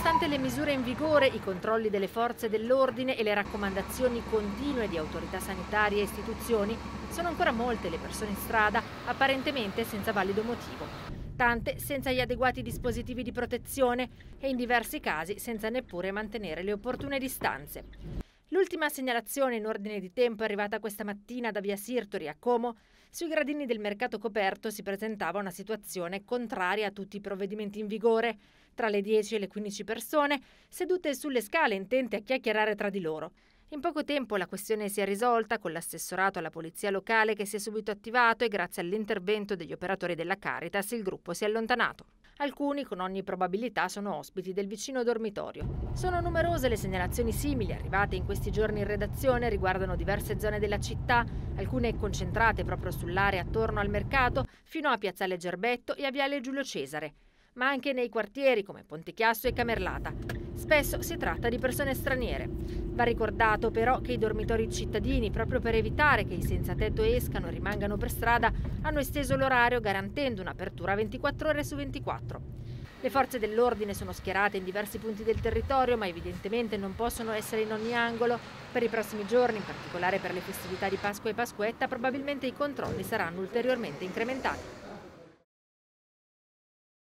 Nonostante le misure in vigore, i controlli delle forze dell'ordine e le raccomandazioni continue di autorità sanitarie e istituzioni, sono ancora molte le persone in strada, apparentemente senza valido motivo. Tante senza gli adeguati dispositivi di protezione e in diversi casi senza neppure mantenere le opportune distanze. L'ultima segnalazione in ordine di tempo è arrivata questa mattina da via Sirtori a Como. Sui gradini del mercato coperto si presentava una situazione contraria a tutti i provvedimenti in vigore. Tra le 10 e le 15 persone sedute sulle scale intente a chiacchierare tra di loro. In poco tempo la questione si è risolta con l'assessorato alla polizia locale che si è subito attivato e grazie all'intervento degli operatori della Caritas il gruppo si è allontanato. Alcuni, con ogni probabilità, sono ospiti del vicino dormitorio. Sono numerose le segnalazioni simili arrivate in questi giorni in redazione, riguardano diverse zone della città, alcune concentrate proprio sull'area attorno al mercato, fino a Piazzale Gerbetto e a Viale Giulio Cesare, ma anche nei quartieri come Pontechiasso e Camerlata. Spesso si tratta di persone straniere. Va ricordato però che i dormitori cittadini, proprio per evitare che i senza tetto escano e rimangano per strada, hanno esteso l'orario garantendo un'apertura 24 ore su 24. Le forze dell'ordine sono schierate in diversi punti del territorio, ma evidentemente non possono essere in ogni angolo. Per i prossimi giorni, in particolare per le festività di Pasqua e Pasquetta, probabilmente i controlli saranno ulteriormente incrementati.